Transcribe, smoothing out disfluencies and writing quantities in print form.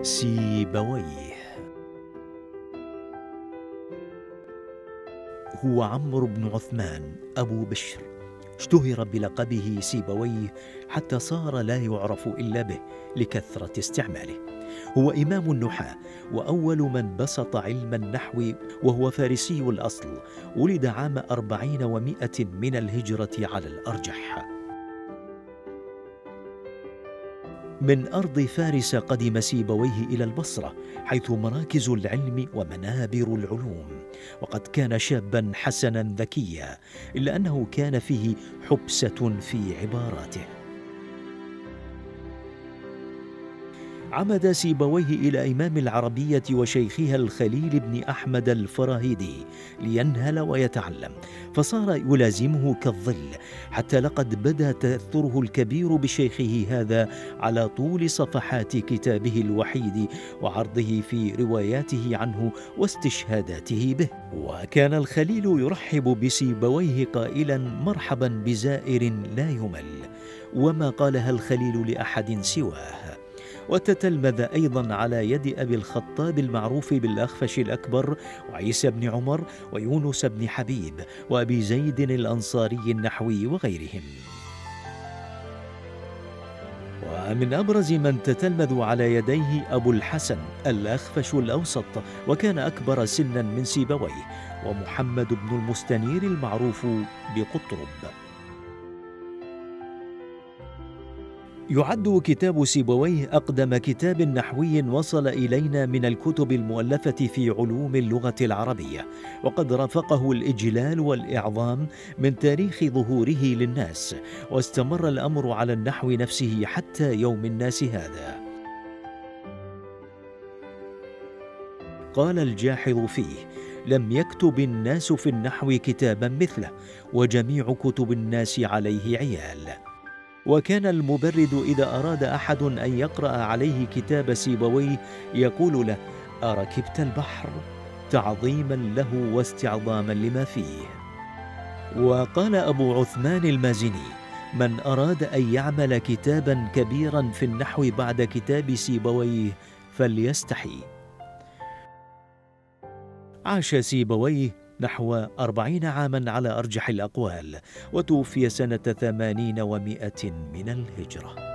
سيبويه هو عمرو بن عثمان أبو بشر، اشتهر بلقبه سيبويه حتى صار لا يعرف إلا به لكثرة استعماله. هو إمام النحاة وأول من بسط علم النحو، وهو فارسي الأصل، ولد عام 400 من الهجرة على الأرجح. من أرض فارس قدم سيبويه إلى البصرة، حيث مراكز العلم ومنابر العلوم، وقد كان شابا حسنا ذكيا، إلا أنه كان فيه حبسة في عباراته. عمد سيبويه إلى إمام العربية وشيخها الخليل بن أحمد الفراهيدي لينهل ويتعلم، فصار يلازمه كالظل، حتى لقد بدا تأثره الكبير بشيخه هذا على طول صفحات كتابه الوحيد وعرضه في رواياته عنه واستشهاداته به. وكان الخليل يرحب بسيبويه قائلا: مرحبا بزائر لا يمل، وما قالها الخليل لأحد سواه. وتتلمذ أيضا على يد أبي الخطاب المعروف بالأخفش الأكبر، وعيسى بن عمر، ويونس بن حبيب، وأبي زيد الأنصاري النحوي وغيرهم. ومن أبرز من تتلمذ على يديه أبو الحسن الأخفش الأوسط، وكان أكبر سنا من سيبويه، ومحمد بن المستنير المعروف بقطرب. يعد كتاب سيبويه أقدم كتاب نحوي وصل إلينا من الكتب المؤلفة في علوم اللغة العربية، وقد رافقه الإجلال والإعظام من تاريخ ظهوره للناس، واستمر الأمر على النحو نفسه حتى يوم الناس هذا. قال الجاحظ فيه: لم يكتب الناس في النحو كتابا مثله، وجميع كتب الناس عليه عيال. وكان المبرد إذا أراد أحد أن يقرأ عليه كتاب سيبويه يقول له: أركبت البحر؟ تعظيما له واستعظاما لما فيه. وقال أبو عثمان المازني: من أراد أن يعمل كتابا كبيرا في النحو بعد كتاب سيبويه فليستحي. عاش سيبويه نحو 40 عاما على أرجح الأقوال، وتوفي سنة 80 و100 من الهجرة.